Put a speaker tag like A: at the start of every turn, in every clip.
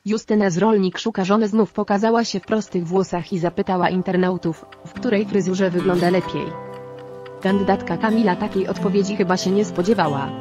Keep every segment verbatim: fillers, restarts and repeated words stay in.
A: Justyna z Rolnik szuka żony znów pokazała się w prostych włosach i zapytała internautów, w której fryzurze wygląda lepiej. Kandydatka Kamila takiej odpowiedzi chyba się nie spodziewała.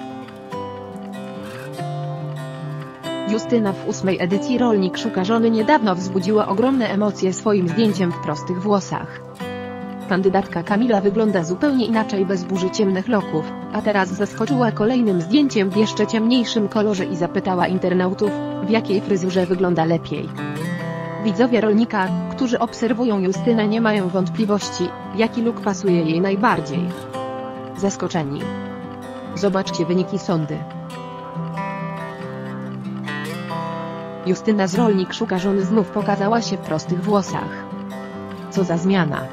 A: Justyna w ósmej edycji Rolnik szuka żony niedawno wzbudziła ogromne emocje swoim zdjęciem w prostych włosach. Kandydatka Kamila wygląda zupełnie inaczej bez burzy ciemnych loków, a teraz zaskoczyła kolejnym zdjęciem w jeszcze ciemniejszym kolorze i zapytała internautów, w jakiej fryzurze wygląda lepiej. Widzowie Rolnika, którzy obserwują Justynę, nie mają wątpliwości, jaki look pasuje jej najbardziej. Zaskoczeni. Zobaczcie wyniki sondy. Justyna z Rolnik szuka żony znów pokazała się w prostych włosach. Co za zmiana.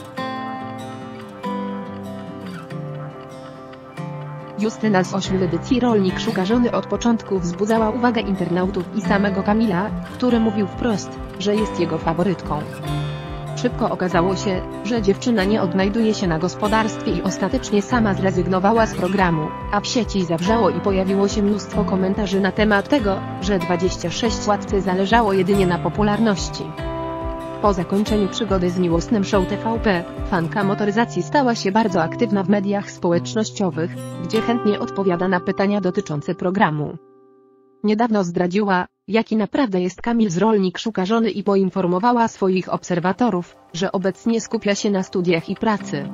A: Justyna z ósmej edycji Rolnik szuka żony od początku wzbudzała uwagę internautów i samego Kamila, który mówił wprost, że jest jego faworytką. Szybko okazało się, że dziewczyna nie odnajduje się na gospodarstwie i ostatecznie sama zrezygnowała z programu, a w sieci zawrzało i pojawiło się mnóstwo komentarzy na temat tego, że dwadzieścia sześć lat zależało jedynie na popularności. Po zakończeniu przygody z miłosnym show T V P, fanka motoryzacji stała się bardzo aktywna w mediach społecznościowych, gdzie chętnie odpowiada na pytania dotyczące programu. Niedawno zdradziła, jaki naprawdę jest Kamil z Rolnik szuka żony i poinformowała swoich obserwatorów, że obecnie skupia się na studiach i pracy.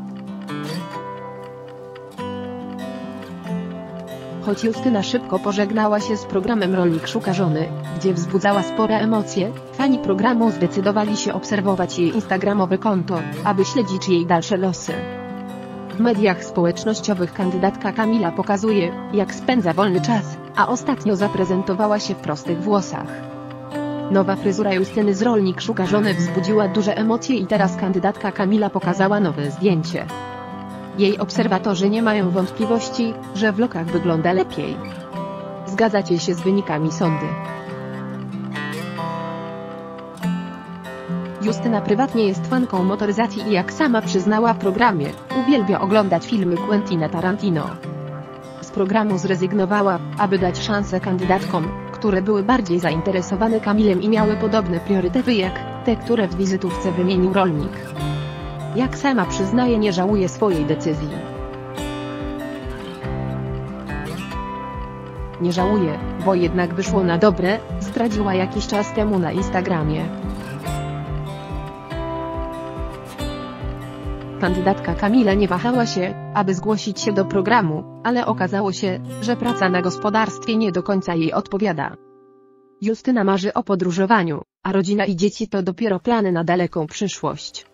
A: Choć Justyna szybko pożegnała się z programem Rolnik szuka żony, gdzie wzbudzała spore emocje, fani programu zdecydowali się obserwować jej instagramowe konto, aby śledzić jej dalsze losy. W mediach społecznościowych kandydatka Kamila pokazuje, jak spędza wolny czas, a ostatnio zaprezentowała się w prostych włosach. Nowa fryzura Justyny z Rolnik szuka żony wzbudziła duże emocje i teraz kandydatka Kamila pokazała nowe zdjęcie. Jej obserwatorzy nie mają wątpliwości, że w lokach wygląda lepiej. Zgadzacie się z wynikami sondy? Justyna prywatnie jest fanką motoryzacji i jak sama przyznała w programie, uwielbia oglądać filmy Quentina Tarantino. Z programu zrezygnowała, aby dać szansę kandydatkom, które były bardziej zainteresowane Kamilem i miały podobne priorytety jak te, które w wizytówce wymienił Rolnik. Jak sama przyznaje, nie żałuje swojej decyzji. Nie żałuję, bo jednak wyszło na dobre, zdradziła jakiś czas temu na Instagramie. Kandydatka Kamila nie wahała się, aby zgłosić się do programu, ale okazało się, że praca na gospodarstwie nie do końca jej odpowiada. Justyna marzy o podróżowaniu, a rodzina i dzieci to dopiero plany na daleką przyszłość.